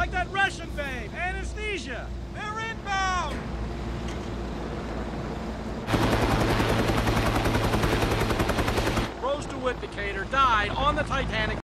Like that Russian babe, Anesthesia. They're inbound! Rose DeWitt Decatur died on the Titanic.